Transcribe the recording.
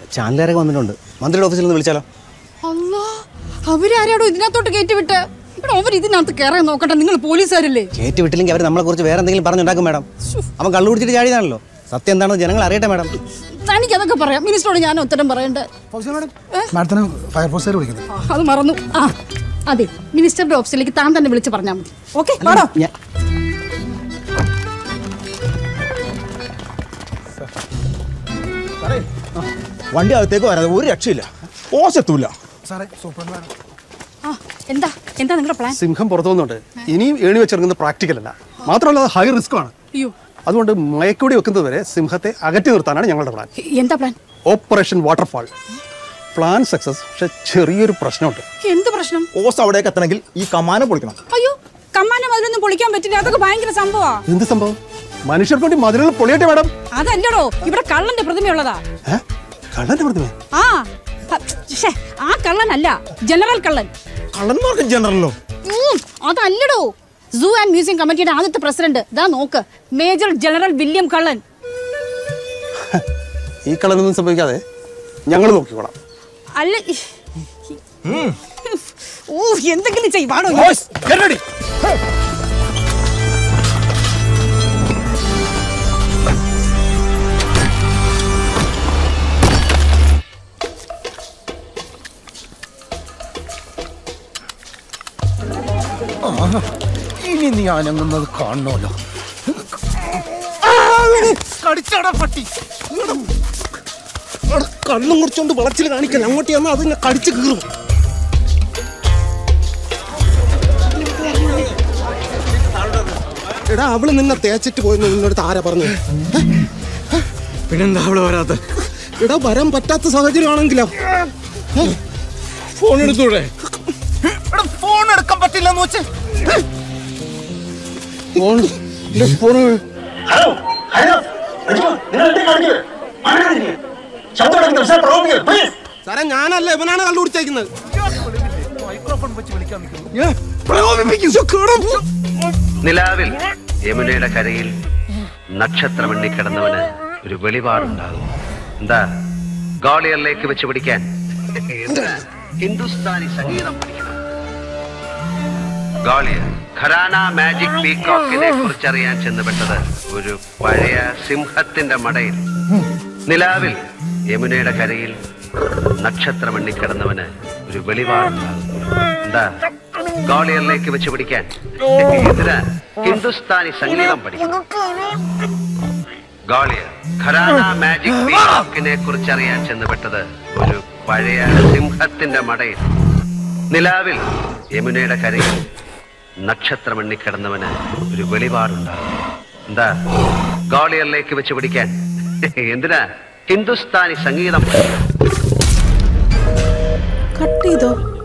ചാനലുകാരൊക്കെ വന്നിട്ടുണ്ട്. മന്ത്രിയുടെ ഓഫീസിൽ നിന്ന് വിളിച്ചാലോ? അവരാരാടോ ഇതിനകത്തോട്ട് കയറ്റി വിട്ട്? ഇവിടെ അവർ ഇതിനകത്ത് കയറാൻ നോക്കട്ടെ. നിങ്ങൾ പോലീസുകാരല്ലേ? കയറ്റി വിട്ടില്ലെങ്കിൽ അവർ നമ്മളെ കുറിച്ച് വേറെ എന്തെങ്കിലും പറഞ്ഞുണ്ടാക്കും മാഡം. അവൻ കള്ളു കുടിച്ചിട്ട് ചാടിയതാണല്ലോ. സത്യം എന്താണെന്ന് ജനങ്ങൾ അറിയട്ടെ മാഡം. തനിക്ക് അതൊക്കെ പറയാം. മിനിസ്റ്ററോട് ഞാൻ ഉത്തരം പറയണ്ടേ? അത് മറന്നു. അതെ, മിനിസ്റ്ററുടെ ഓഫീസിലേക്ക് താൻ തന്നെ വിളിച്ച് പറഞ്ഞാൽ മതി. ഓക്കെ, വണ്ടി അകത്തേക്ക് വരാതെ ഒരു രക്ഷയില്ല. ഓശത്തൂല്ല. എന്താ എന്താ നിങ്ങളുടെ പ്ലാൻ? സിംഹം പുറത്തു വന്നുണ്ട്. ഇനിയും ഏണി വെച്ചിറങ്ങുന്നത് പ്രാക്ടിക്കൽ അല്ല, മാത്രമല്ല അത് ഹൈ റിസ്ക് ആണ്. അതുകൊണ്ട് മയക്കുവെടി വെക്കുന്നത് വരെ സിംഹത്തെ അകറ്റി നിർത്താനാണ് ഞങ്ങളുടെ പ്ലാൻ. എന്താ plan? Operation waterfall. Plan success, പക്ഷെ ചെറിയൊരു പ്രശ്നമുണ്ട്. എന്ത് പ്രശ്നം? ഓസ് അവിടേക്ക് എത്തണമെങ്കിൽ ഈ കമാനം പൊളിക്കണം. അയ്യോ, കമാനം അതിലൊന്നും പൊളിക്കാൻ പറ്റില്ല. അതൊക്കെ ഭയങ്കര സംഭവമാ. എന്ത് സംഭവം? മനുഷ്യർക്ക് വേണ്ടി മതിലുകൾ പൊളിയട്ടെ മാഡം. അതല്ലടോ, ഇവിടെ കള്ളന്റെ പ്രതിമയുള്ളതാ. കള്ളന്റെ പ്രതിമ? ആ കള്ളനല്ല, ജനറൽ കള്ളൻ. കള്ളന്മാർക്ക് ജനറലോ? അതല്ലടോ, സൂ ആൻഡ് മ്യൂസിയം കമ്മിറ്റിയുടെ ആദ്യത്തെ പ്രസിഡന്റ്. ഇതാ നോക്ക്, മേജർ ജനറൽ വില്യം കള്ളൻ. ഈ കള്ളനൊന്നും സംഭവിക്കാതെ ഞങ്ങൾ നോക്കിക്കോളാം. അല്ല, എന്തെങ്കിലും ചെയ്യണോ? ഇനി നീ അനങ്ങുന്നത് കാണണമല്ലോ. കള്ളും കുറിച്ചോണ്ട് വളച്ചിൽ കാണിക്കല. അങ്ങോട്ട് ചെന്നാൽ അത് കടിച്ചു കീറും. എടാ, അവള് നിന്നെ തേച്ചിട്ട് പോയെന്ന് നിന്നോട് ആരാ പറഞ്ഞു? പിന്നെന്താ അവള് വരാത്ത? എടാ, വരാൻ പറ്റാത്ത സാഹചര്യമാണെങ്കിലോ ഫോൺ എടുത്തൂടെ? ഫോൺ എടുക്കാൻ പറ്റില്ലെന്ന് വെച്ച് സാറേ, ഞാനല്ല, ഇവനാണ് കള്ളു കുടിച്ചേക്കുന്നത്. നിലാവിൽ യമുനയുടെ കരയിൽ നക്ഷത്രമെണ്ണി കിടന്നവന് ഒരു വെളിപാടുണ്ടാകും. എന്താ? ഗ്വാളിയറിലേക്ക് വെച്ച് പിടിക്കാൻ ഹിന്ദുസ്ഥാനി സംഗീതം പഠിക്കണം. ഗ്വാളിയർ ഖരാന മാജിക് പീകോക്കിനെ കുറിച്ചറിയാൻ ചെന്നുപെട്ടത് ഒരു പഴയ സിംഹത്തിന്റെ മടയിൽ. നിലാവിൽ യമുനയുടെ കരയിൽ നക്ഷത്രമെണ്ണി കിടന്നവന് ഒരു വെളിപാടുണ്ടാകും. എന്താ? ഗ്വാളിയറിലേക്ക് വെച്ച് പിടിക്കാൻ ഇതിന് ഹിന്ദുസ്ഥാനി സംഗീതം പഠിക്കണം. ഗ്വാളിയർ ഖരാന മാജിക് പീകോക്കിനെ കുറിച്ചറിയാൻ ചെന്നുപെട്ടത് ഒരു പഴയ സിംഹത്തിന്റെ മടയിൽ. നിലാവിൽ യമുനയുടെ കരയിൽ നക്ഷത്രമെണ്ണി കിടന്നവന് ഒരു വെളിപാടുണ്ടാകും. എന്താ? ഗ്വാളിയറിലേക്ക് വെച്ച് പിടിക്കാൻ എന്തിനാ ഹിന്ദുസ്ഥാനി സംഗീതം. കട്ട് ചെയ്തോ?